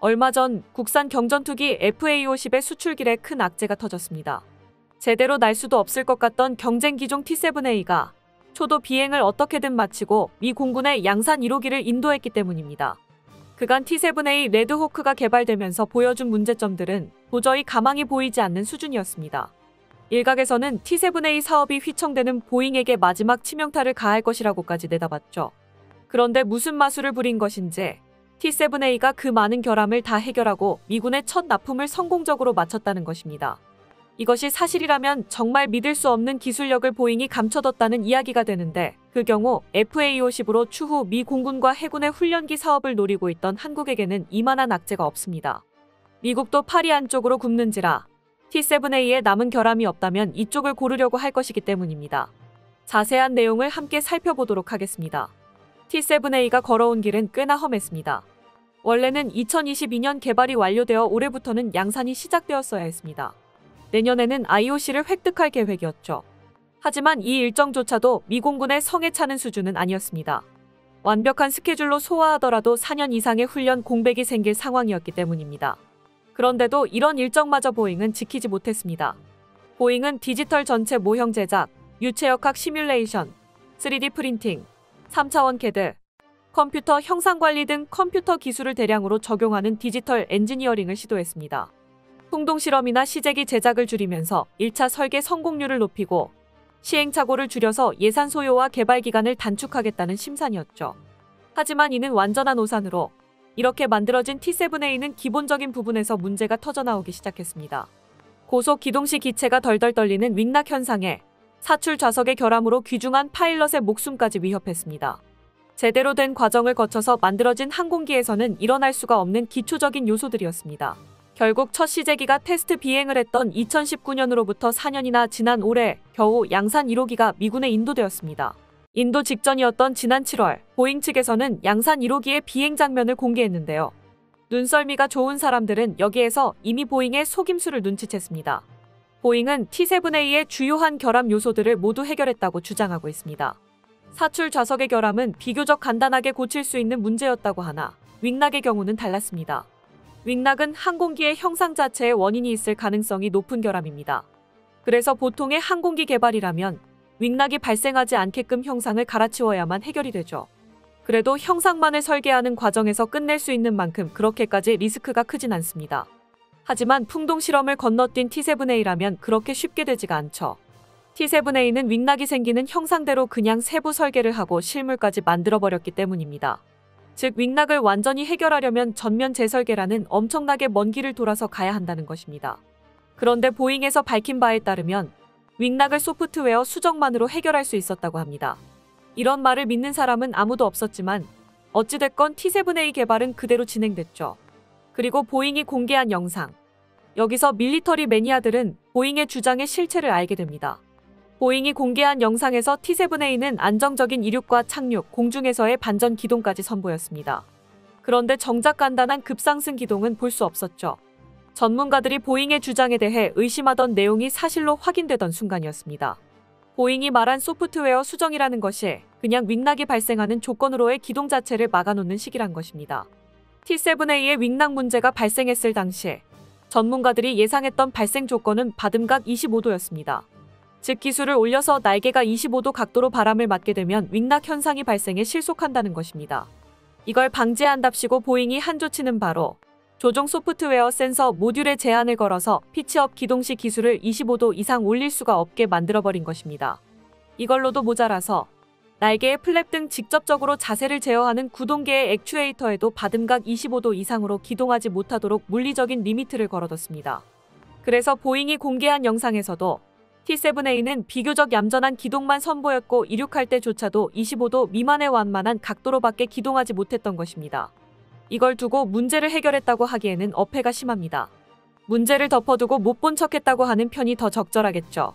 얼마 전 국산 경전투기 FA-50의 수출길에 큰 악재가 터졌습니다. 제대로 날 수도 없을 것 같던 경쟁 기종 T-7A가 초도 비행을 어떻게든 마치고 미 공군의 양산 1호기를 인도했기 때문입니다. 그간 T-7A 레드호크가 개발되면서 보여준 문제점들은 도저히 가망이 보이지 않는 수준이었습니다. 일각에서는 T-7A 사업이 휘청되는 보잉에게 마지막 치명타를 가할 것이라고까지 내다봤죠. 그런데 무슨 마술을 부린 것인지 T-7A가 그 많은 결함을 다 해결하고 미군의 첫 납품을 성공적으로 마쳤다는 것입니다. 이것이 사실이라면 정말 믿을 수 없는 기술력을 보잉이 감춰뒀다는 이야기가 되는데, 그 경우 FA-50으로 추후 미 공군과 해군의 훈련기 사업을 노리고 있던 한국에게는 이만한 악재가 없습니다. 미국도 팔이 안쪽으로 굽는지라 T-7A에 남은 결함이 없다면 이쪽을 고르려고 할 것이기 때문입니다. 자세한 내용을 함께 살펴보도록 하겠습니다. T-7A가 걸어온 길은 꽤나 험했습니다. 원래는 2022년 개발이 완료되어 올해부터는 양산이 시작되었어야 했습니다. 내년에는 IOC를 획득할 계획이었죠. 하지만 이 일정조차도 미 공군의 성에 차는 수준은 아니었습니다. 완벽한 스케줄로 소화하더라도 4년 이상의 훈련 공백이 생길 상황이었기 때문입니다. 그런데도 이런 일정마저 보잉은 지키지 못했습니다. 보잉은 디지털 전체 모형 제작, 유체역학 시뮬레이션, 3D 프린팅, 3차원 CAD, 컴퓨터 형상 관리 등 컴퓨터 기술을 대량으로 적용하는 디지털 엔지니어링을 시도했습니다. 풍동 실험이나 시제기 제작을 줄이면서 1차 설계 성공률을 높이고 시행착오를 줄여서 예산 소요와 개발 기간을 단축하겠다는 심산이었죠. 하지만 이는 완전한 오산으로 이렇게 만들어진 T-7A는 기본적인 부분에서 문제가 터져나오기 시작했습니다. 고속 기동 시 기체가 덜덜 떨리는 윙락 현상에 사출 좌석의 결함으로 귀중한 파일럿의 목숨까지 위협했습니다. 제대로 된 과정을 거쳐서 만들어진 항공기에서는 일어날 수가 없는 기초적인 요소들이었습니다. 결국 첫 시제기가 테스트 비행을 했던 2019년으로부터 4년이나 지난 올해 겨우 양산 1호기가 미군에 인도되었습니다. 인도 직전이었던 지난 7월, 보잉 측에서는 양산 1호기의 비행 장면을 공개했는데요. 눈썰미가 좋은 사람들은 여기에서 이미 보잉의 속임수를 눈치챘습니다. 보잉은 T-7A의 주요한 결함 요소들을 모두 해결했다고 주장하고 있습니다. 사출 좌석의 결함은 비교적 간단하게 고칠 수 있는 문제였다고 하나 윙락의 경우는 달랐습니다. 윙락은 항공기의 형상 자체에 원인이 있을 가능성이 높은 결함입니다. 그래서 보통의 항공기 개발이라면 윙락이 발생하지 않게끔 형상을 갈아치워야만 해결이 되죠. 그래도 형상만을 설계하는 과정에서 끝낼 수 있는 만큼 그렇게까지 리스크가 크진 않습니다. 하지만 풍동 실험을 건너뛴 T-7A라면 그렇게 쉽게 되지가 않죠. T-7A는 윙락이 생기는 형상대로 그냥 세부 설계를 하고 실물까지 만들어버렸기 때문입니다. 즉 윙락을 완전히 해결하려면 전면 재설계라는 엄청나게 먼 길을 돌아서 가야 한다는 것입니다. 그런데 보잉에서 밝힌 바에 따르면 윙락을 소프트웨어 수정만으로 해결할 수 있었다고 합니다. 이런 말을 믿는 사람은 아무도 없었지만 어찌됐건 T-7A 개발은 그대로 진행됐죠. 그리고 보잉이 공개한 영상. 여기서 밀리터리 매니아들은 보잉의 주장의 실체를 알게 됩니다. 보잉이 공개한 영상에서 T-7A는 안정적인 이륙과 착륙, 공중에서의 반전 기동까지 선보였습니다. 그런데 정작 간단한 급상승 기동은 볼 수 없었죠. 전문가들이 보잉의 주장에 대해 의심하던 내용이 사실로 확인되던 순간이었습니다. 보잉이 말한 소프트웨어 수정이라는 것이 그냥 윙락이 발생하는 조건으로의 기동 자체를 막아놓는 식이란 것입니다. T-7A의 윙락 문제가 발생했을 당시 전문가들이 예상했던 발생 조건은 바듬각 25도였습니다. 즉 기술을 올려서 날개가 25도 각도로 바람을 맞게 되면 윙락 현상이 발생해 실속한다는 것입니다. 이걸 방지한답시고 보잉이 한조치는 바로 조종 소프트웨어 센서 모듈에 제한을 걸어서 피치업 기동 시 기술을 25도 이상 올릴 수가 없게 만들어버린 것입니다. 이걸로도 모자라서 날개의 플랩 등 직접적으로 자세를 제어하는 구동계의 액추에이터에도 바듬각 25도 이상으로 기동하지 못하도록 물리적인 리미트를 걸어뒀습니다. 그래서 보잉이 공개한 영상에서도 T-7A는 비교적 얌전한 기동만 선보였고 이륙할 때조차도 25도 미만의 완만한 각도로밖에 기동하지 못했던 것입니다. 이걸 두고 문제를 해결했다고 하기에는 어폐가 심합니다. 문제를 덮어두고 못 본 척했다고 하는 편이 더 적절하겠죠.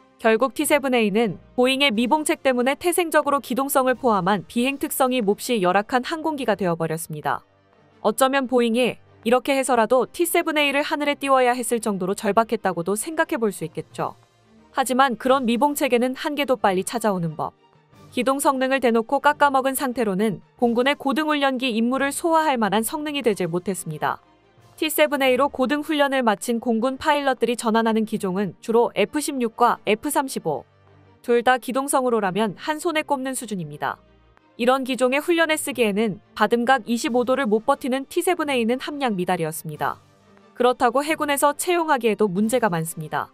결국 T-7A는 보잉의 미봉책 때문에 태생적으로 기동성을 포함한 비행 특성이 몹시 열악한 항공기가 되어버렸습니다. 어쩌면 보잉이 이렇게 해서라도 T-7A를 하늘에 띄워야 했을 정도로 절박했다고도 생각해 볼 수 있겠죠. 하지만 그런 미봉책에는 한계도 빨리 찾아오는 법. 기동 성능을 대놓고 깎아먹은 상태로는 공군의 고등훈련기 임무를 소화할 만한 성능이 되질 못했습니다. T-7A로 고등 훈련을 마친 공군 파일럿들이 전환하는 기종은 주로 F-16과 F-35. 둘 다 기동성으로라면 한 손에 꼽는 수준입니다. 이런 기종의 훈련에 쓰기에는 받음각 25도를 못 버티는 T-7A는 함량 미달이었습니다. 그렇다고 해군에서 채용하기에도 문제가 많습니다.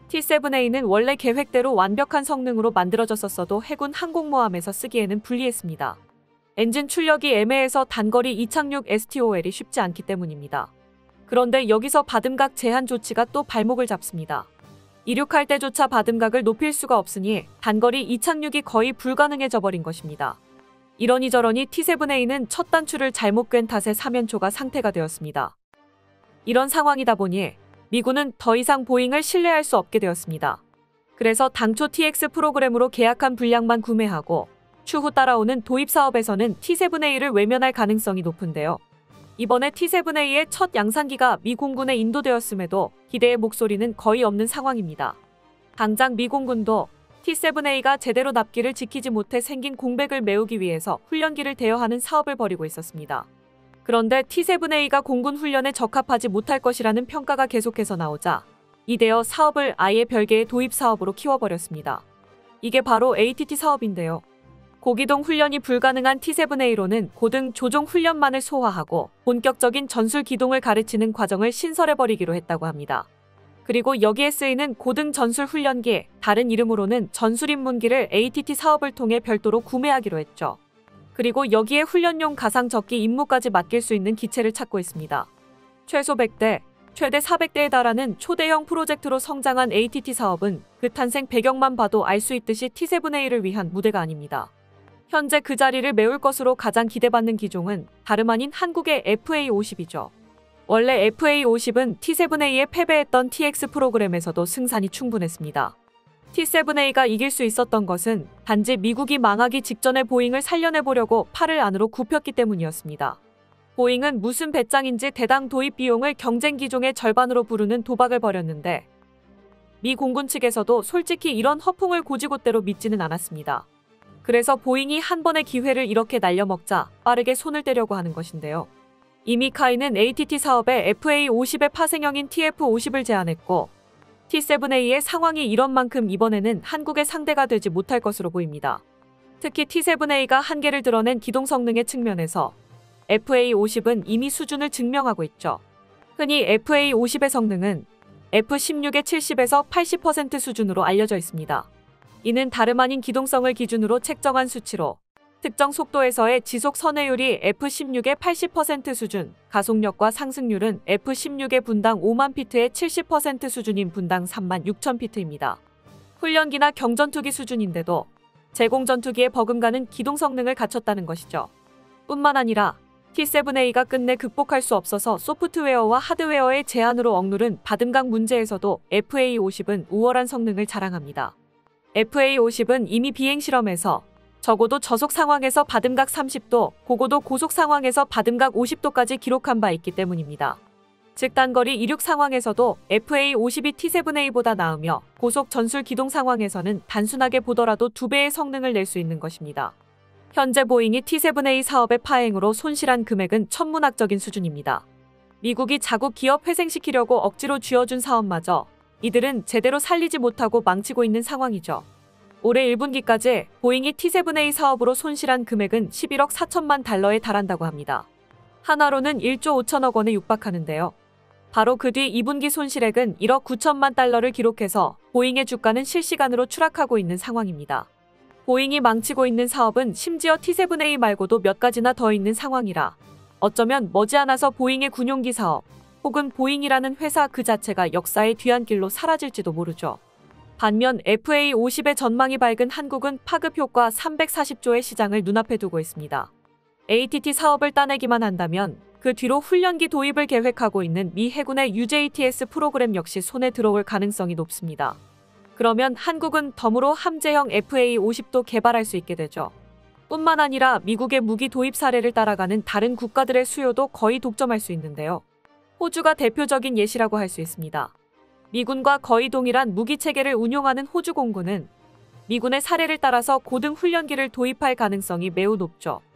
T-7A는 원래 계획대로 완벽한 성능으로 만들어졌었어도 해군 항공모함에서 쓰기에는 불리했습니다. 엔진 출력이 애매해서 단거리 이착륙 STOL이 쉽지 않기 때문입니다. 그런데 여기서 받음각 제한 조치가 또 발목을 잡습니다. 이륙할 때조차 받음각을 높일 수가 없으니 단거리 이착륙이 거의 불가능해져 버린 것입니다. 이러니저러니 T-7A는 첫 단추를 잘못 꿰n 탓에 사면초가 상태가 되었습니다. 이런 상황이다 보니 미군은 더 이상 보잉을 신뢰할 수 없게 되었습니다. 그래서 당초 TX 프로그램으로 계약한 분량만 구매하고 추후 따라오는 도입 사업에서는 T-7A를 외면할 가능성이 높은데요. 이번에 T-7A의 첫 양산기가 미 공군에 인도되었음에도 기대의 목소리는 거의 없는 상황입니다. 당장 미 공군도 T-7A가 제대로 납기를 지키지 못해 생긴 공백을 메우기 위해서 훈련기를 대여하는 사업을 벌이고 있었습니다. 그런데 T-7A가 공군 훈련에 적합하지 못할 것이라는 평가가 계속해서 나오자 이대여 사업을 아예 별개의 도입 사업으로 키워버렸습니다. 이게 바로 ATT 사업인데요. 고기동 훈련이 불가능한 T-7A로는 고등 조종 훈련만을 소화하고 본격적인 전술 기동을 가르치는 과정을 신설해버리기로 했다고 합니다. 그리고 여기에 쓰이는 고등 전술 훈련기, 다른 이름으로는 전술 입문기를 ATT 사업을 통해 별도로 구매하기로 했죠. 그리고 여기에 훈련용 가상적기 임무까지 맡길 수 있는 기체를 찾고 있습니다. 최소 100대, 최대 400대에 달하는 초대형 프로젝트로 성장한 ATT 사업은 그 탄생 배경만 봐도 알 수 있듯이 T-7A를 위한 무대가 아닙니다. 현재 그 자리를 메울 것으로 가장 기대받는 기종은 다름 아닌 한국의 FA-50이죠. 원래 FA-50은 T-7A에 패배했던 TX 프로그램에서도 승산이 충분했습니다. T-7A가 이길 수 있었던 것은 단지 미국이 망하기 직전에 보잉을 살려내보려고 팔을 안으로 굽혔기 때문이었습니다. 보잉은 무슨 배짱인지 대당 도입 비용을 경쟁 기종의 절반으로 부르는 도박을 벌였는데 미 공군 측에서도 솔직히 이런 허풍을 고지곳대로 믿지는 않았습니다. 그래서 보잉이 한 번의 기회를 이렇게 날려먹자 빠르게 손을 떼려고 하는 것인데요. 이미 카이는 ATT 사업에 FA-50의 파생형인 TF-50을 제안했고 T-7A의 상황이 이런 만큼 이번에는 한국의 상대가 되지 못할 것으로 보입니다. 특히 T-7A가 한계를 드러낸 기동 성능의 측면에서 FA-50은 이미 수준을 증명하고 있죠. 흔히 FA-50의 성능은 F-16의 70에서 80% 수준으로 알려져 있습니다. 이는 다름 아닌 기동성을 기준으로 책정한 수치로 특정 속도에서의 지속 선회율이 F-16의 80% 수준, 가속력과 상승률은 F-16의 분당 5만 피트의 70% 수준인 분당 3만 6천 피트입니다. 훈련기나 경전투기 수준인데도 제공전투기에 버금가는 기동 성능을 갖췄다는 것이죠. 뿐만 아니라 T-7A가 끝내 극복할 수 없어서 소프트웨어와 하드웨어의 제한으로 억누른 받음각 문제에서도 FA-50은 우월한 성능을 자랑합니다. FA-50은 이미 비행 실험에서 적어도 저속 상황에서 받음각 30도, 고고도 고속 상황에서 받음각 50도까지 기록한 바 있기 때문입니다. 즉 단거리 이륙 상황에서도 FA-50이 T-7A보다 나으며 고속 전술 기동 상황에서는 단순하게 보더라도 2배의 성능을 낼 수 있는 것입니다. 현재 보잉이 T-7A 사업의 파행으로 손실한 금액은 천문학적인 수준입니다. 미국이 자국 기업 회생시키려고 억지로 쥐어준 사업마저 이들은 제대로 살리지 못하고 망치고 있는 상황이죠. 올해 1분기까지 보잉이 T-7A 사업으로 손실한 금액은 11억 4천만 달러에 달한다고 합니다. 하나로는 1조 5천억 원에 육박하는데요. 바로 그 뒤 2분기 손실액은 1억 9천만 달러를 기록해서 보잉의 주가는 실시간으로 추락하고 있는 상황입니다. 보잉이 망치고 있는 사업은 심지어 T-7A 말고도 몇 가지나 더 있는 상황이라 어쩌면 머지않아서 보잉의 군용기 사업 혹은 보잉이라는 회사 그 자체가 역사의 뒤안길로 사라질지도 모르죠. 반면 FA-50의 전망이 밝은 한국은 파급 효과 340조의 시장을 눈앞에 두고 있습니다. ATT 사업을 따내기만 한다면 그 뒤로 훈련기 도입을 계획하고 있는 미 해군의 UJTS 프로그램 역시 손에 들어올 가능성이 높습니다. 그러면 한국은 덤으로 함재형 FA-50도 개발할 수 있게 되죠. 뿐만 아니라 미국의 무기 도입 사례를 따라가는 다른 국가들의 수요도 거의 독점할 수 있는데요. 호주가 대표적인 예시라고 할 수 있습니다. 미군과 거의 동일한 무기체계를 운용하는 호주 공군은 미군의 사례를 따라서 고등 훈련기를 도입할 가능성이 매우 높죠.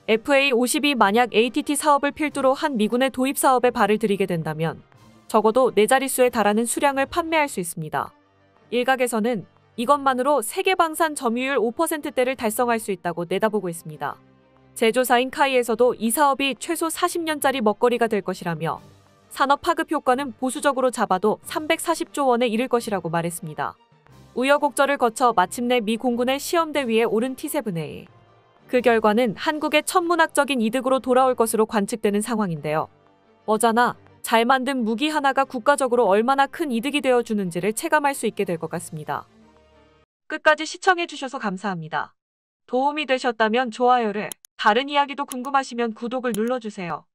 FA50이 만약 ATT 사업을 필두로 한 미군의 도입 사업에 발을 들이게 된다면 적어도 4자릿수에 달하는 수량을 판매할 수 있습니다. 일각에서는 이것만으로 세계 방산 점유율 5%대를 달성할 수 있다고 내다보고 있습니다. 제조사인 카이에서도 이 사업이 최소 40년짜리 먹거리가 될 것이라며 산업 파급 효과는 보수적으로 잡아도 340조 원에 이를 것이라고 말했습니다. 우여곡절을 거쳐 마침내 미 공군의 시험대 위에 오른 T-7A. 그 결과는 한국의 천문학적인 이득으로 돌아올 것으로 관측되는 상황인데요. 어자나 잘 만든 무기 하나가 국가적으로 얼마나 큰 이득이 되어주는지를 체감할 수 있게 될 것 같습니다. 끝까지 시청해주셔서 감사합니다. 도움이 되셨다면 좋아요를, 다른 이야기도 궁금하시면 구독을 눌러주세요.